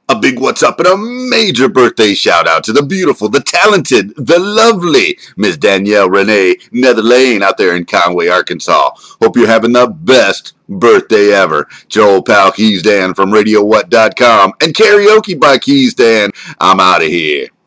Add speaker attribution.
Speaker 1: A big what's up and a major birthday shout out to the beautiful, the talented, the lovely Miss Danielle Renee Netherlane out there in Conway, Arkansas. Hope you're having the best birthday ever. Joel Pal Keys Dan from RadioWhat.com and Karaoke by Keys Dan. I'm out of here.